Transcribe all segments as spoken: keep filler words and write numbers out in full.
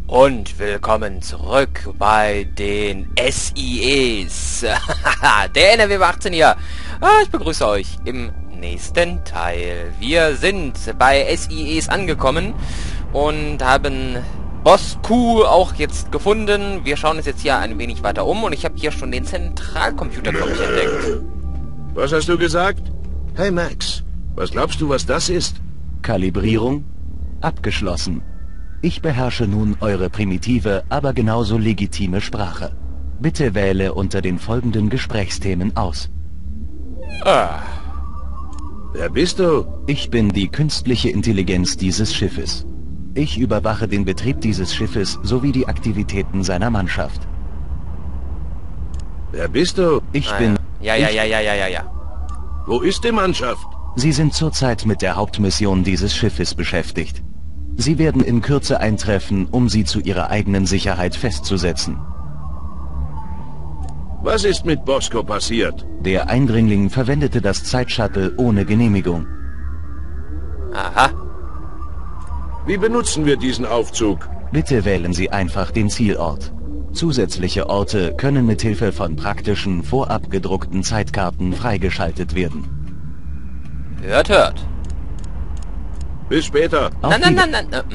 Und willkommen zurück bei den S I Es. Der N R W achtzehn hier. Ah, ich begrüße euch im nächsten Teil. Wir sind bei S I Es angekommen und haben Boss Q auch jetzt gefunden. Wir schauen uns jetzt hier ein wenig weiter um und ich habe hier schon den Zentralcomputer, glaube ich, entdeckt. Was hast du gesagt? Hey Max, was glaubst du, was das ist? Kalibrierung abgeschlossen. Ich beherrsche nun eure primitive, aber genauso legitime Sprache. Bitte wähle unter den folgenden Gesprächsthemen aus. Ah. Wer bist du? Ich bin die künstliche Intelligenz dieses Schiffes. Ich überwache den Betrieb dieses Schiffes sowie die Aktivitäten seiner Mannschaft. Wer bist du? Ich Ah, bin... Ja, ja, ich, ja, ja, ja, ja, ja. Wo ist die Mannschaft? Sie sind zurzeit mit der Hauptmission dieses Schiffes beschäftigt. Sie werden in Kürze eintreffen, um sie zu ihrer eigenen Sicherheit festzusetzen. Was ist mit Bosco passiert? Der Eindringling verwendete das Zeitshuttle ohne Genehmigung. Aha. Wie benutzen wir diesen Aufzug? Bitte wählen Sie einfach den Zielort. Zusätzliche Orte können mithilfe von praktischen, vorab gedruckten Zeitkarten freigeschaltet werden. Hört, hört. Bis später. Auf Nein, nein, die- nein, nein, nein.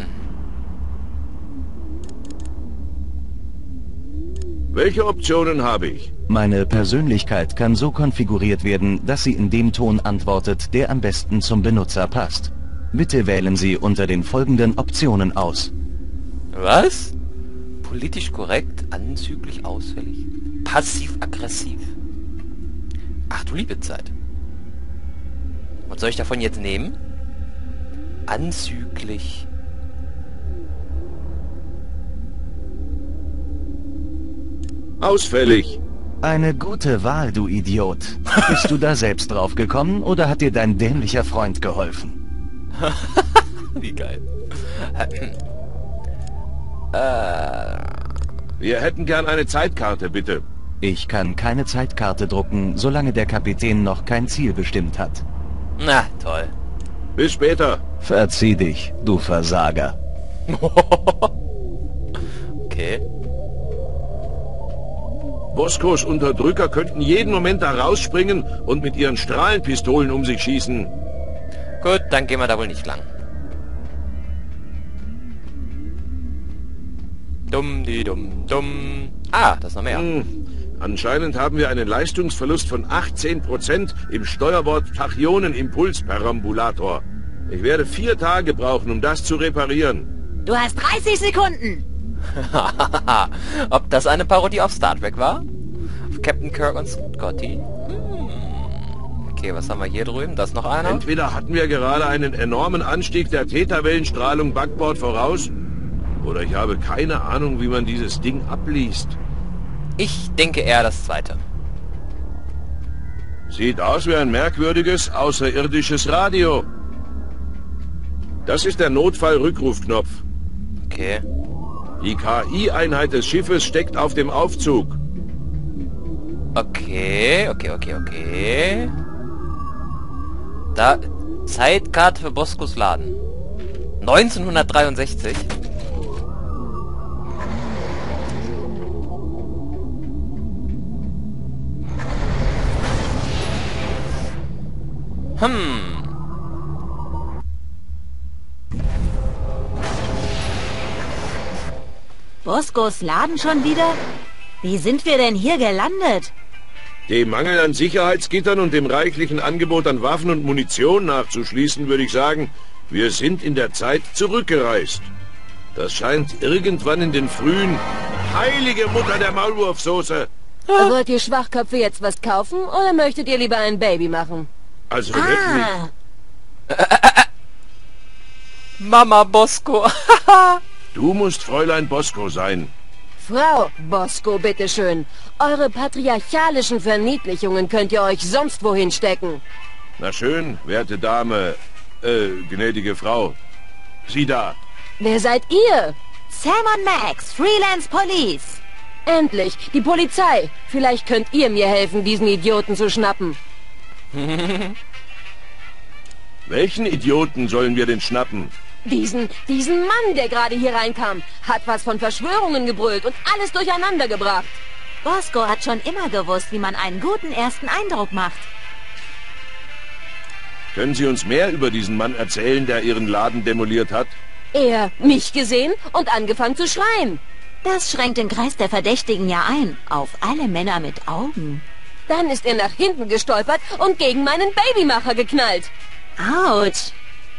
Welche Optionen habe ich? Meine Persönlichkeit kann so konfiguriert werden, dass sie in dem Ton antwortet, der am besten zum Benutzer passt. Bitte wählen Sie unter den folgenden Optionen aus. Was? Politisch korrekt, anzüglich, ausfällig, passiv-aggressiv. Ach du liebe Zeit. Was soll ich davon jetzt nehmen? Anzüglich. Ausfällig. Eine gute Wahl, du Idiot. Bist du da selbst drauf gekommen oder hat dir dein dämlicher Freund geholfen? Wie geil. äh, Wir hätten gern eine Zeitkarte, bitte. Ich kann keine Zeitkarte drucken, solange der Kapitän noch kein Ziel bestimmt hat. na, toll. Bis später. Verzieh dich, du Versager. Okay. Boscos Unterdrücker könnten jeden Moment da rausspringen und mit ihren Strahlenpistolen um sich schießen. Gut, dann gehen wir da wohl nicht lang. Dumm, die dumm, dumm. Ah, das ist noch mehr. Hm. Anscheinend haben wir einen Leistungsverlust von achtzehn Prozent im Steuerbord-Tachyonen-Impuls-Perambulator. Ich werde vier Tage brauchen, um das zu reparieren. Du hast dreißig Sekunden. Ob das eine Parodie auf Star Trek war? Auf Captain Kirk und Scotty? Hm. Okay, was haben wir hier drüben? Das ist noch einer? Entweder hatten wir gerade einen enormen Anstieg der Theta-Wellenstrahlung Backbord voraus, oder ich habe keine Ahnung, wie man dieses Ding abliest. Ich denke eher das zweite. Sieht aus wie ein merkwürdiges, außerirdisches Radio. Das ist der Notfall-Rückrufknopf. Okay. Die K I-Einheit des Schiffes steckt auf dem Aufzug. Okay, okay, okay, okay. Da, Zeitkarte für Boscos Laden. neunzehnhundertdreiundsechzig. Hm. Boscos Laden schon wieder? Wie sind wir denn hier gelandet? Dem Mangel an Sicherheitsgittern und dem reichlichen Angebot an Waffen und Munition nachzuschließen, würde ich sagen, wir sind in der Zeit zurückgereist. Das scheint irgendwann in den frühen... Heilige Mutter der Maulwurfsoße! Wollt ihr Schwachköpfe jetzt was kaufen oder möchtet ihr lieber ein Baby machen? Also wirklich... Ah, Mama Bosco. Du musst Fräulein Bosco sein. Frau Bosco, bitteschön. Eure patriarchalischen Verniedlichungen könnt ihr euch sonst wohin stecken. Na schön, werte Dame, äh, gnädige Frau. Sie da. Wer seid ihr? Sam und Max, Freelance Police. Endlich, die Polizei. Vielleicht könnt ihr mir helfen, diesen Idioten zu schnappen. Welchen Idioten sollen wir denn schnappen? Diesen, diesen Mann, der gerade hier reinkam, hat was von Verschwörungen gebrüllt und alles durcheinander gebracht. Bosco hat schon immer gewusst, wie man einen guten ersten Eindruck macht. Können Sie uns mehr über diesen Mann erzählen, der Ihren Laden demoliert hat? Er mich gesehen und angefangen zu schreien. Das schränkt den Kreis der Verdächtigen ja ein. Auf alle Männer mit Augen. Dann ist er nach hinten gestolpert und gegen meinen Babymacher geknallt. Autsch.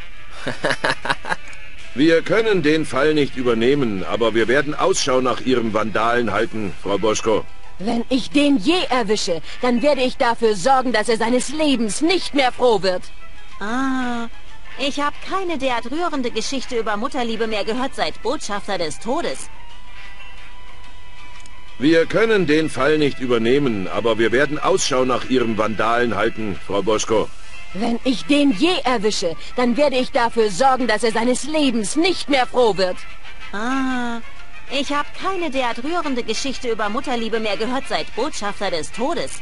Wir können den Fall nicht übernehmen, aber wir werden Ausschau nach Ihrem Vandalen halten, Frau Bosco. Wenn ich den je erwische, dann werde ich dafür sorgen, dass er seines Lebens nicht mehr froh wird. Ah, ich habe keine derart rührende Geschichte über Mutterliebe mehr gehört seit Botschafter des Todes. Wir können den Fall nicht übernehmen, aber wir werden Ausschau nach Ihrem Vandalen halten, Frau Bosco. Wenn ich den je erwische, dann werde ich dafür sorgen, dass er seines Lebens nicht mehr froh wird. Ah, ich habe keine derart rührende Geschichte über Mutterliebe mehr gehört seit Botschafter des Todes.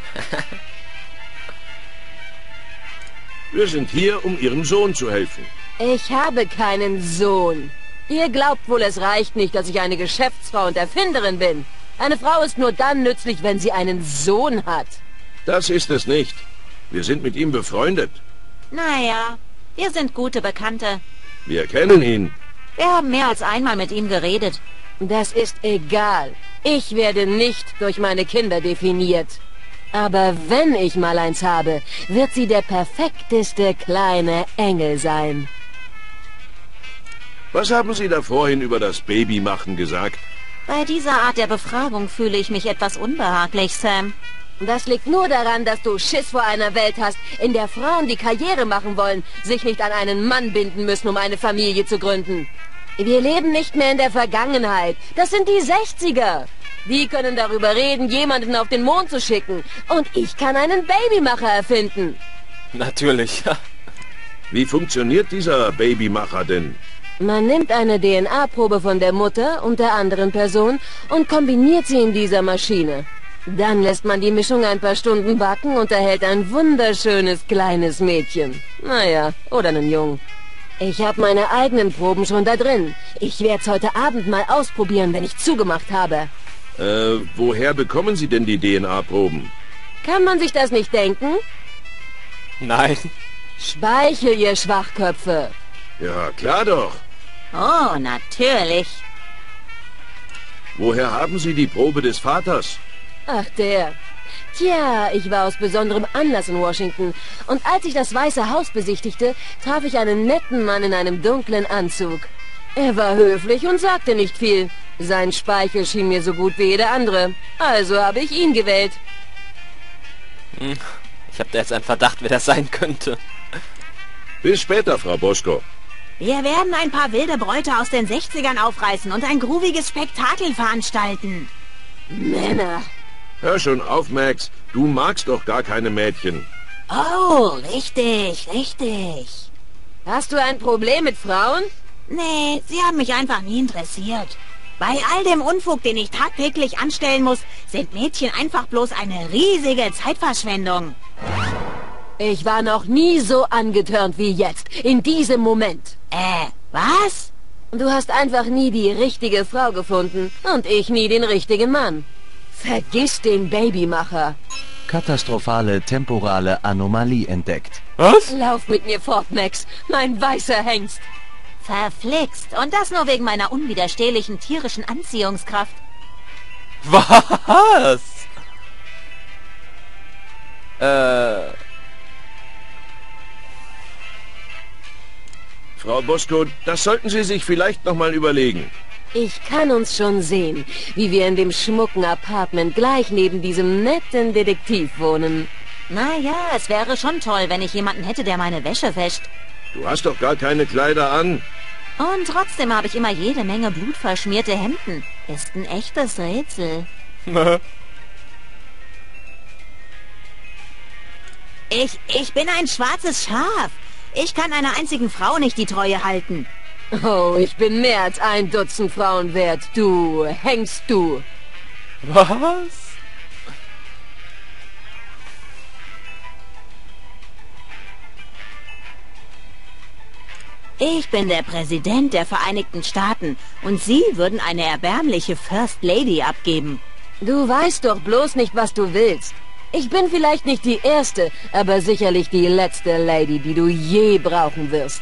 Wir sind hier, um Ihrem Sohn zu helfen. Ich habe keinen Sohn. Ihr glaubt wohl, es reicht nicht, dass ich eine Geschäftsfrau und Erfinderin bin. Eine Frau ist nur dann nützlich, wenn sie einen Sohn hat. Das ist es nicht. Wir sind mit ihm befreundet. Naja, wir sind gute Bekannte. Wir kennen ihn. Wir haben mehr als einmal mit ihm geredet. Das ist egal. Ich werde nicht durch meine Kinder definiert. Aber wenn ich mal eins habe, wird sie der perfekteste kleine Engel sein. Was haben Sie da vorhin über das Babymachen gesagt? Bei dieser Art der Befragung fühle ich mich etwas unbehaglich, Sam. Das liegt nur daran, dass du Schiss vor einer Welt hast, in der Frauen, die Karriere machen wollen, sich nicht an einen Mann binden müssen, um eine Familie zu gründen. Wir leben nicht mehr in der Vergangenheit. Das sind die sechziger. Die können darüber reden, jemanden auf den Mond zu schicken. Und ich kann einen Babymacher erfinden. Natürlich. Wie funktioniert dieser Babymacher denn? Man nimmt eine D N A-Probe von der Mutter und der anderen Person und kombiniert sie in dieser Maschine. Dann lässt man die Mischung ein paar Stunden backen und erhält ein wunderschönes kleines Mädchen. Naja, oder einen Jungen. Ich habe meine eigenen Proben schon da drin. Ich werde es heute Abend mal ausprobieren, wenn ich zugemacht habe. Äh, woher bekommen Sie denn die D N A-Proben? Kann man sich das nicht denken? Nein. Speichel, ihr Schwachköpfe. Ja, klar doch. Oh, natürlich. Woher haben Sie die Probe des Vaters? Ach, der. Tja, ich war aus besonderem Anlass in Washington. Und als ich das Weiße Haus besichtigte, traf ich einen netten Mann in einem dunklen Anzug. Er war höflich und sagte nicht viel. Sein Speichel schien mir so gut wie jeder andere. Also habe ich ihn gewählt. Ich habe da jetzt einen Verdacht, wer das sein könnte. Bis später, Frau Bosco. Wir werden ein paar wilde Bräute aus den sechzigern aufreißen und ein grooviges Spektakel veranstalten. Männer. Hör schon auf, Max. Du magst doch gar keine Mädchen. Oh, richtig, richtig. Hast du ein Problem mit Frauen? Nee, sie haben mich einfach nie interessiert. Bei all dem Unfug, den ich tagtäglich anstellen muss, sind Mädchen einfach bloß eine riesige Zeitverschwendung. Ich war noch nie so angetörnt wie jetzt, in diesem Moment. Äh, was? Du hast einfach nie die richtige Frau gefunden und ich nie den richtigen Mann. Vergiss den Babymacher. Katastrophale temporale Anomalie entdeckt. Was? Lauf mit mir fort, Max, mein weißer Hengst. Verflixt. Und das nur wegen meiner unwiderstehlichen tierischen Anziehungskraft. Was? Äh... Frau Bosco, das sollten Sie sich vielleicht noch mal überlegen. Ich kann uns schon sehen, wie wir in dem schmucken Apartment gleich neben diesem netten Detektiv wohnen. Naja, es wäre schon toll, wenn ich jemanden hätte, der meine Wäsche wäscht. Du hast doch gar keine Kleider an. Und trotzdem habe ich immer jede Menge blutverschmierte Hemden. Ist ein echtes Rätsel. ich, ich bin ein schwarzes Schaf. Ich kann einer einzigen Frau nicht die Treue halten. Oh, ich bin mehr als ein Dutzend Frauen wert, du Hengst, du. Was? Ich bin der Präsident der Vereinigten Staaten und Sie würden eine erbärmliche First Lady abgeben. Du weißt doch bloß nicht, was du willst. Ich bin vielleicht nicht die erste, aber sicherlich die letzte Lady, die du je brauchen wirst.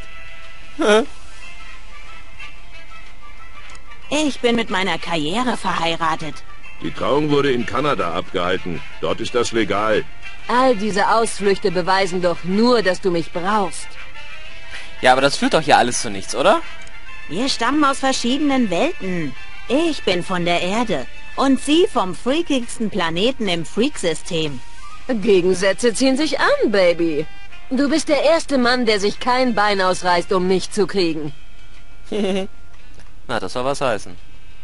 Ich bin mit meiner Karriere verheiratet. Die Trauung wurde in Kanada abgehalten. Dort ist das legal. All diese Ausflüchte beweisen doch nur, dass du mich brauchst. Ja, aber das führt doch hier alles zu nichts, oder? Wir stammen aus verschiedenen Welten. Ich bin von der Erde und Sie vom freakigsten Planeten im Freak-System. Gegensätze ziehen sich an, Baby. Du bist der erste Mann, der sich kein Bein ausreißt, um mich zu kriegen. Na, das soll was heißen.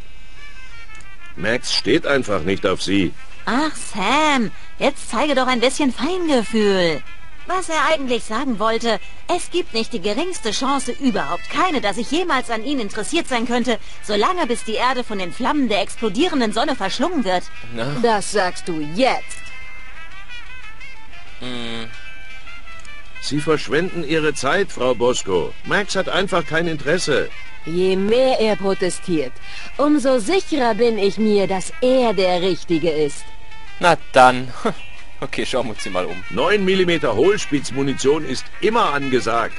Max steht einfach nicht auf Sie. Ach, Sam, jetzt zeige doch ein bisschen Feingefühl. Was er eigentlich sagen wollte, es gibt nicht die geringste Chance, überhaupt keine, dass ich jemals an ihn interessiert sein könnte, solange bis die Erde von den Flammen der explodierenden Sonne verschlungen wird. Na? Das sagst du jetzt. Hm. Sie verschwenden Ihre Zeit, Frau Bosco. Max hat einfach kein Interesse. Je mehr er protestiert, umso sicherer bin ich mir, dass er der Richtige ist. Na dann. Okay, schauen wir uns hier mal um. neun Millimeter Hohlspitzmunition ist immer angesagt.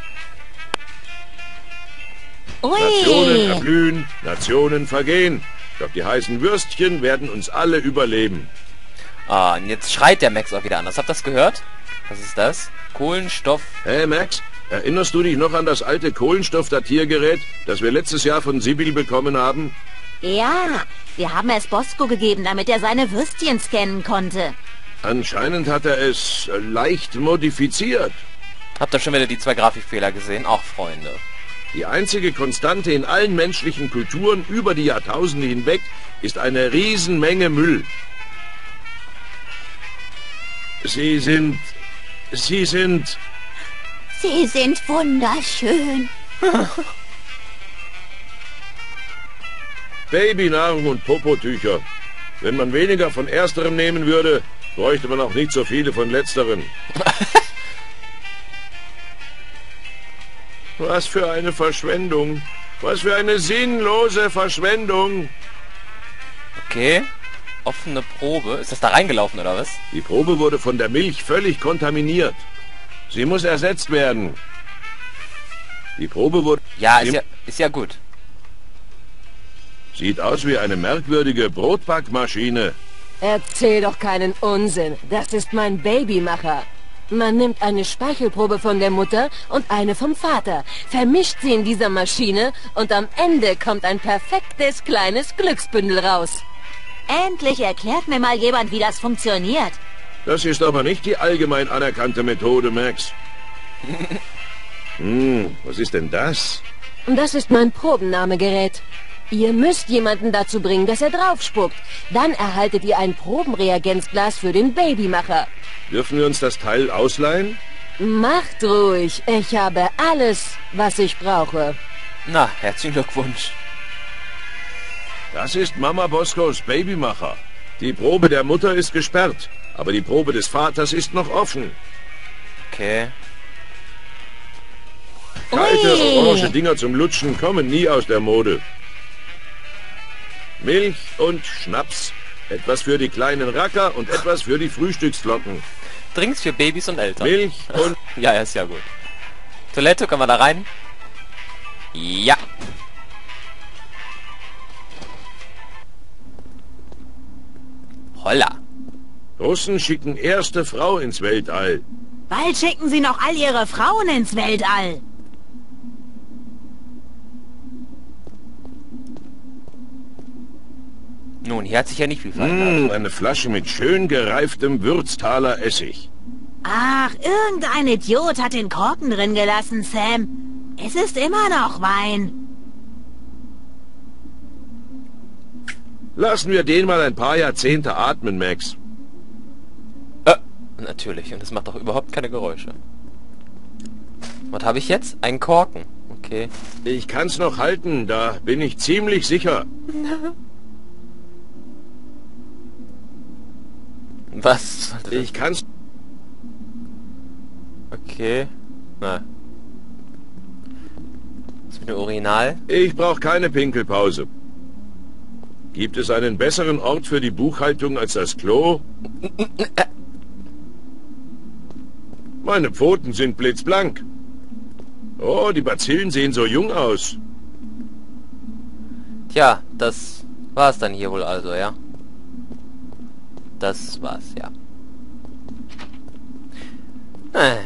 Nationen Ui! erblühen, Nationen vergehen. Doch die heißen Würstchen werden uns alle überleben. Ah, und jetzt schreit der Max auch wieder anders. Habt ihr das gehört? Was ist das? Kohlenstoff. Hey Max, erinnerst du dich noch an das alte Kohlenstoffdatiergerät, das wir letztes Jahr von Sibyl bekommen haben? Ja, wir haben es Bosco gegeben, damit er seine Würstchen scannen konnte. Anscheinend hat er es äh, leicht modifiziert. Habt ihr schon wieder die zwei Grafikfehler gesehen? Auch Freunde. Die einzige Konstante in allen menschlichen Kulturen über die Jahrtausende hinweg ist eine Riesenmenge Müll. Sie sind... Sie sind... Sie sind wunderschön. Babynahrung und Popotücher. Wenn man weniger von ersterem nehmen würde, bräuchte man auch nicht so viele von letzteren. Was für eine Verschwendung. Was für eine sinnlose Verschwendung. Okay. Offene Probe. Ist das da reingelaufen, oder was? Die Probe wurde von der Milch völlig kontaminiert. Sie muss ersetzt werden. Die Probe wurde... Ja, ist Sie- ja, ist ja gut. Sieht aus wie eine merkwürdige Brotbackmaschine. Erzähl doch keinen Unsinn. Das ist mein Babymacher. Man nimmt eine Speichelprobe von der Mutter und eine vom Vater, vermischt sie in dieser Maschine und am Ende kommt ein perfektes kleines Glücksbündel raus. Endlich erklärt mir mal jemand, wie das funktioniert. Das ist aber nicht die allgemein anerkannte Methode, Max. Hm, was ist denn das? Das ist mein Probennahmegerät. Ihr müsst jemanden dazu bringen, dass er draufspuckt. Dann erhaltet ihr ein Probenreagenzglas für den Babymacher. Dürfen wir uns das Teil ausleihen? Macht ruhig, ich habe alles, was ich brauche. Na, herzlichen Glückwunsch. Das ist Mama Boscos Babymacher. Die Probe der Mutter ist gesperrt, aber die Probe des Vaters ist noch offen. Okay. Kalte, Ui. orange Dinger zum Lutschen kommen nie aus der Mode. Milch und Schnaps. Etwas für die kleinen Racker und etwas für die Frühstücksflocken. Drinks für Babys und Eltern. Milch und... Ja, ja, ist ja gut. Toilette, können wir da rein? Ja. Holla. Russen schicken erste Frau ins Weltall. Bald schicken sie noch all ihre Frauen ins Weltall. Nun, hier hat sich ja nicht viel verändert. Hm, eine Flasche mit schön gereiftem Würztaler Essig. Ach, irgendein Idiot hat den Korken drin gelassen, Sam. Es ist immer noch Wein. Lassen wir den mal ein paar Jahrzehnte atmen, Max. Äh, natürlich. Und es macht doch überhaupt keine Geräusche. Was habe ich jetzt? Einen Korken. Okay. Ich kann's noch halten, da bin ich ziemlich sicher. Was? Ich kann's... Okay. Na. Eine Urinal? Ich brauche keine Pinkelpause. Gibt es einen besseren Ort für die Buchhaltung als das Klo? Meine Pfoten sind blitzblank. Oh, die Bazillen sehen so jung aus. Tja, das war's dann hier wohl also, ja? Das war's, ja. Äh.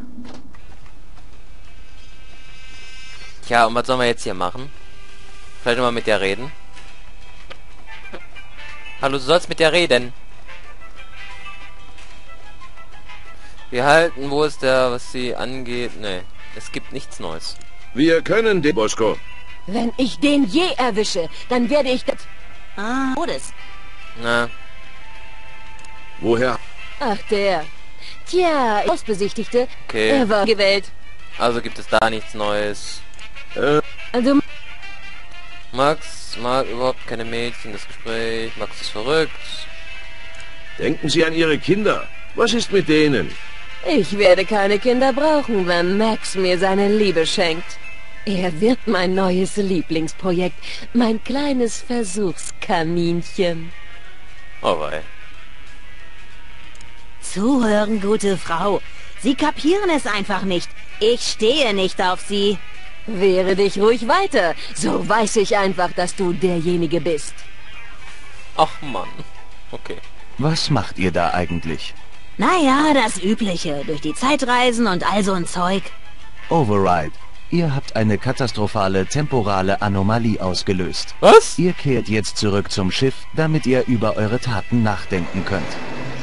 Tja, und was sollen wir jetzt hier machen? Vielleicht mal mit der reden? Hallo, du sollst mit der reden. Wir halten, wo ist der, was sie angeht? Nee, es gibt nichts Neues. Wir können den Bosco. Wenn ich den je erwische, dann werde ich das... Ah, Todes. Na, Woher? Ach, der. Tja, Ausbesichtigte. okay. Er war gewählt. Also gibt es da nichts Neues. Äh, Also, Max mag überhaupt keine Mädchen, das Gespräch. Max ist verrückt. denken Sie an Ihre Kinder. Was ist mit denen? ich werde keine Kinder brauchen, wenn Max mir seine Liebe schenkt. Er wird mein neues Lieblingsprojekt, mein kleines Versuchskaninchen. Oh wei. Zuhören, gute Frau. Sie kapieren es einfach nicht. Ich stehe nicht auf Sie. Wehre dich ruhig weiter, so weiß ich einfach, dass du derjenige bist. Ach Mann. Okay. Was macht ihr da eigentlich? Naja, das Übliche. Durch die Zeit reisen und all so ein Zeug. Override. Ihr habt eine katastrophale temporale Anomalie ausgelöst. Was? Ihr kehrt jetzt zurück zum Schiff, damit ihr über eure Taten nachdenken könnt.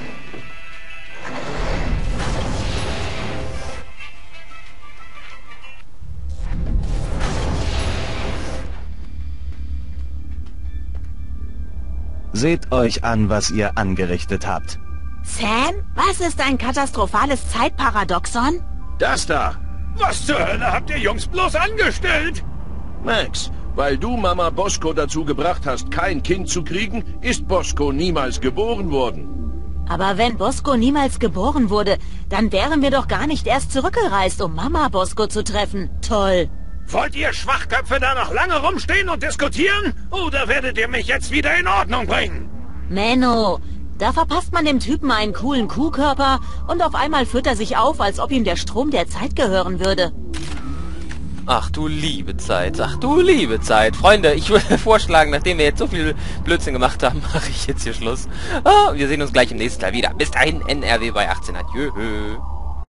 Seht euch an, was ihr angerichtet habt. Sam, was ist ein katastrophales Zeitparadoxon? Das da. Was zur Hölle habt ihr Jungs bloß angestellt? Max, weil du Mama Bosco dazu gebracht hast, kein Kind zu kriegen, ist Bosco niemals geboren worden. Aber wenn Bosco niemals geboren wurde, dann wären wir doch gar nicht erst zurückgereist, um Mama Bosco zu treffen. Toll. Wollt ihr Schwachköpfe da noch lange rumstehen und diskutieren? Oder werdet ihr mich jetzt wieder in Ordnung bringen? Menno, da verpasst man dem Typen einen coolen Kuhkörper und auf einmal führt er sich auf, als ob ihm der Strom der Zeit gehören würde. Ach du liebe Zeit, ach du liebe Zeit. Freunde, ich würde vorschlagen, nachdem wir jetzt so viel Blödsinn gemacht haben, mache ich jetzt hier Schluss. Ah, wir sehen uns gleich im nächsten Teil wieder. Bis dahin, N R W bei achtzehn. Adieu.